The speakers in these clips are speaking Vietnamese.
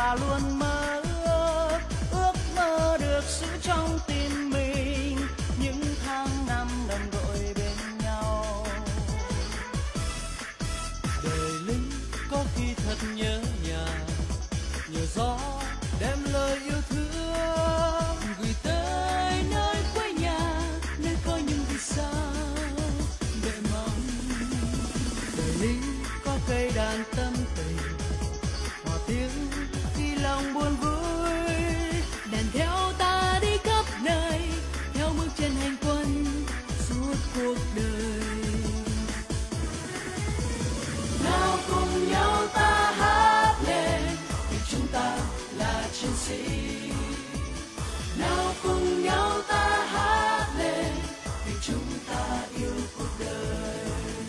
ta luôn mơ ước mơ được giữ trong tim mình những tháng năm đồng đội bên nhau. Đời lính có khi thật nhớ nhà, nhờ gió đem lời yêu thương gửi tới nơi quê nhà, nơi có những vì sao để mong. Đời lính có cây đàn tâm tình, hòa tiếng khi lòng buồn vui, Đàn theo ta đi khắp nơi, theo bước chân hành quân suốt cuộc đời. nào cùng nhau ta hát lên vì chúng ta là chiến sĩ. Nào cùng nhau ta hát lên vì chúng ta yêu cuộc đời.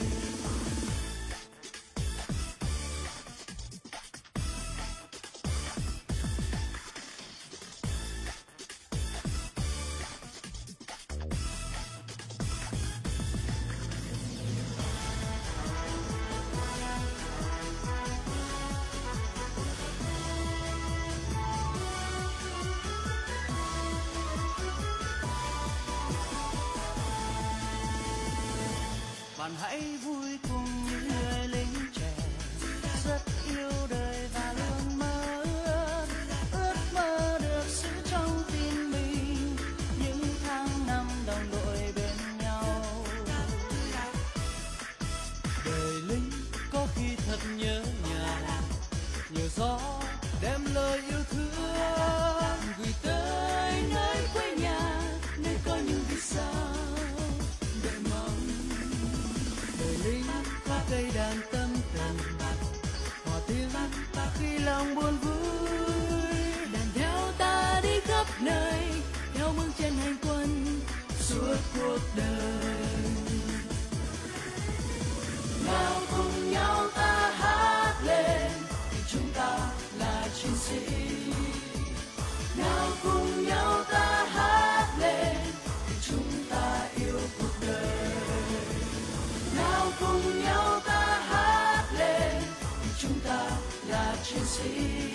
Bạn hãy vui cùng những người lính trẻ rất yêu đời và luôn mơ ước mơ được giữ trong tim mình những tháng năm đồng đội bên nhau. Đời lính có khi thật nhớ nhà, nhờ gió đem lời yêu thương gửi tới nơi quê nhà, nơi có những vì sao để mong. Đời lính có cây đàn tâm tình, hòa tiếng khi lòng buồn vui. Đàn theo ta đi khắp nơi, theo bước chân hành quân Suốt cuộc đời nào cùng nhau ta hát lên vì chúng ta là chiến sĩ. Nào cùng nhau ta hát lên vì chúng ta yêu cuộc đời. Nào cùng nhau ta hát lên vì chúng ta là chiến sĩ.